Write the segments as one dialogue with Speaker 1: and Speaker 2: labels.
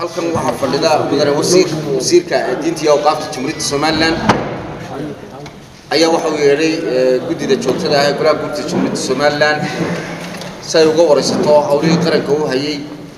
Speaker 1: halkan waxaa fadhida mudane wasiirka diinta iyo awqaafta Jamhuuriyadda Somaliland ayaa waxa uu yeeray gudida joogtada ah ee golaha guurtida Jamhuuriyadda Somaliland si ay uga waraysato hawlihii qaranka uu hayay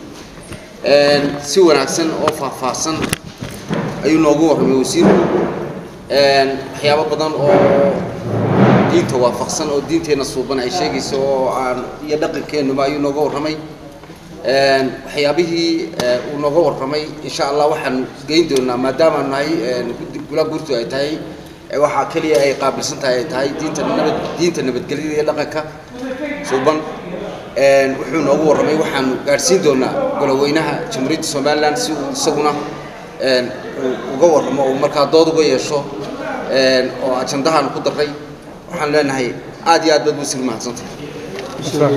Speaker 1: si wanaagsan oo faahfaahsan ayuu noogu warramay wasiirku waxyaabo badan oo diinta waafaqsan oo diinteena suuban ay sheegayso oo aan iyo dhaqankeenu ayuu nooga warramay waxyaabihii uu nooga warramay insha Allah waxaan geyn doonaa maadaama nahay golaha guurtida ay tahay waxa kaliya ay qaabilsan tahay diinta nabadgelyada iyo dhaqanka suuban wuxuu noogu warramay waxaan gaarsiin doonaa goloweynaha Jamhuuriyadda Somaliland si uu isaguna uga warramo oo markaa dood uga yeesho oo ajandahan ku daray waxaan leenahay aad iyo aad wasiir mahadsantahay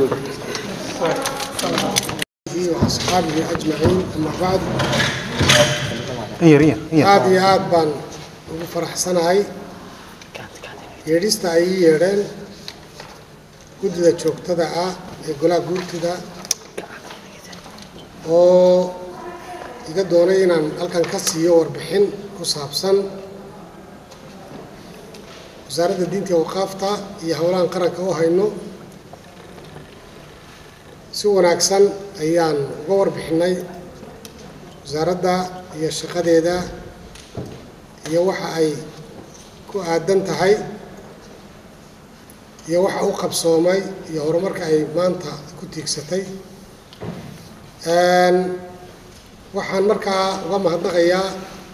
Speaker 2: وأصحابه أجمعين. أما بعد هذه عاد بان وفرح سناي يريست أي يرين كده شوك تدعى يقولا قول كده أو يقدرون أن ألكن كسي وربحين كسابسن وزارة الدين توقفتا يهولان قرن كوهينو si wanaagsan ayaan uga warbixinay wasaaradda iyo shaqadeeda iyo waxa ay ku aadan tahay iyo waxa uu qabsoomay iyo horumarka ay maanta ku tiigsatay waxaan markaa uga mahadnaqayaa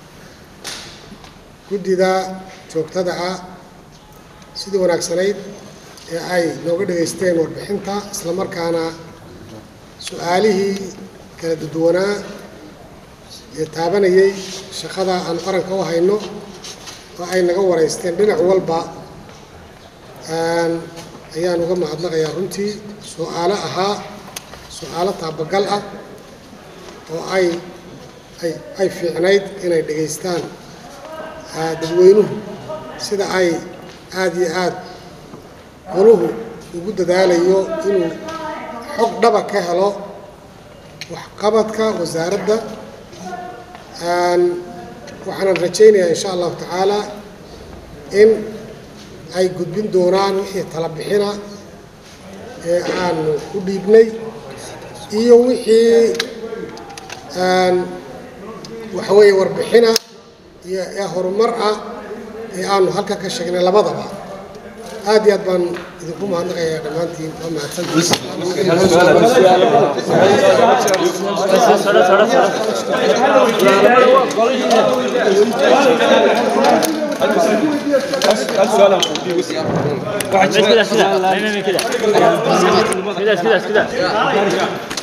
Speaker 2: gudida joogtada ah sidii wanaagsanayd ee ay nooga dhageysteen warbixinta isla markaana su'aalihii kala duwanaa ee taabanayay shaqada aan qaranka u hayno oo ay naga wareysteen dhinac walba ayaan uga mahadnaqayaa runtii su'aalo taabagal ah oo ay fiicnayd inay dhageystaan dadweynuhu sida ay aad iyo aad goluhu ugu dadaalayo inuu xog dhaba ka helo waxqabadka wasaaradda waxaan rajaynayaa insha Allah taala in ay gudbin doonaan wixii tala bixina ee aan u dhiibnay iyo wixii waxa weeye warbixina iyo horumar ah ee aan halka ka sheegnay labadaba aad iyo aad baan idinku mahadnaqayaa dhammaantiin waa mahadsantihiin